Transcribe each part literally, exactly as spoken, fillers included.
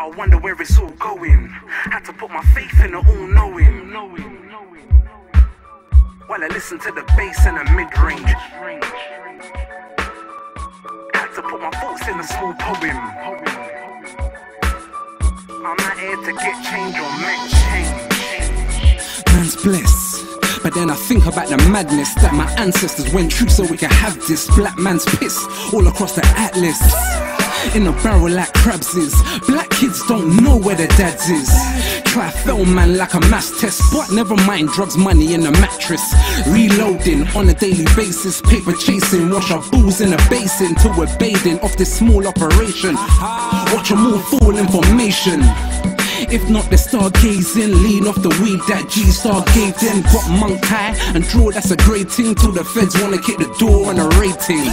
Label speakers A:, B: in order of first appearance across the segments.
A: I wonder where it's all going. Had to put my faith in the all-knowing. While I listen to the bass and the mid-range. Had to put my thoughts in a small poem. I'm not here to get change or make change.
B: Man's bliss. But then I think about the madness that my ancestors went through so we can have this. Black man's piss all across the atlas. In a barrel like crabs is. Black kids don't know where their dads is. Try fail man like a mass test, but never mind drugs, money in the mattress. Reloading on a daily basis, paper chasing, wash our booze in a basin till we're bathing off this small operation. Watch them all fall in formation. If not, they're stargazing, lean off the weed that G-Star gave them. Got monk high and draw, that's a great thing, till the feds wanna kick the door on a rating.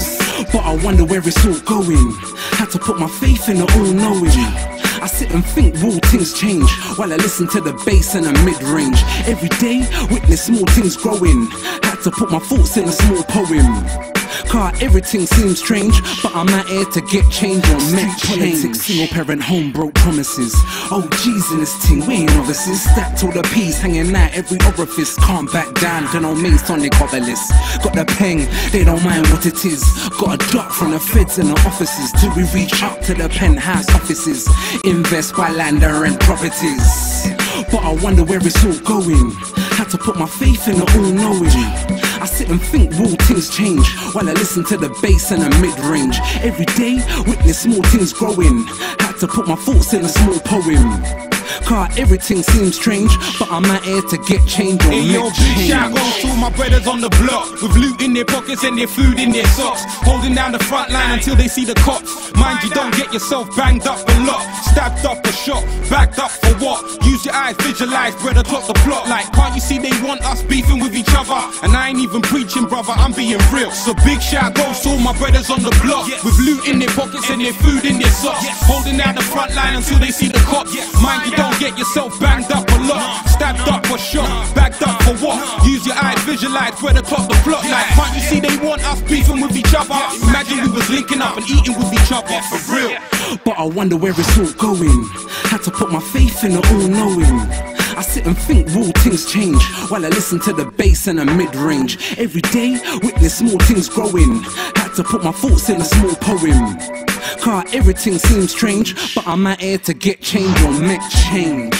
B: But I wonder where it's all going. Had to put my faith in the all-knowing. I sit and think will things change while I listen to the bass and the mid-range. Every day, witness small things growing. Had to put my thoughts in a small poem. Car everything seems strange, but I'm not here to get change or make change. Single parent home broke promises. Oh G's in this thing, we ain't novices. Stacked all the P's hanging out every orifice. Can't back down, can no Masonic obelisk. Got the peng, they don't mind what it is. Got a duck from the feds and the offices till we reach up to the penthouse offices. Invest by land and rent properties. But I wonder where it's all going. Had to put my faith in the all-knowing. I sit and think will things change while I listen to the bass and the mid-range. Every day, witness small things growing. Had to put my thoughts in a small poem. Car everything seems strange, but I'm not here to get change or
C: hey,
B: make
C: yo,
B: change.
C: big shout goes to all my brothers on the block, with loot in their pockets and their food in their socks, holding down the front line until they see the cops. Mind you, don't get yourself banged up a lot, stabbed up or shot, backed up for what? Use your eyes, visualize, brother, talk the plot. Like, can't you see they want us beefing with each other? And I ain't even preaching, brother, I'm being real. So big shout goes to all my brothers on the block, with loot in their pockets and their food in their socks, holding down the front line until they see the cops. Mind you, don't get yourself banged up a lot, stabbed up or shot, backed up for what? Use your eyes, visualize, where the top the plot. Like, can't you see they want us beefing with each other? Imagine we was linking up and eating with each other, for real.
B: But I wonder where it's all going. Had to put my faith in the all-knowing. I sit and think will things change while I listen to the bass and the mid-range. Every day, witness small things growing. Had to put my thoughts in a small poem. Car everything seems strange, but I'm not here to get change or make change.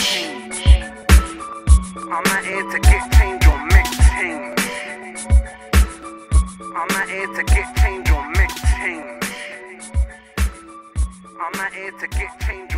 A: I'm not here to get change or make change. I'm not here to get change or make change. I'm not here to get change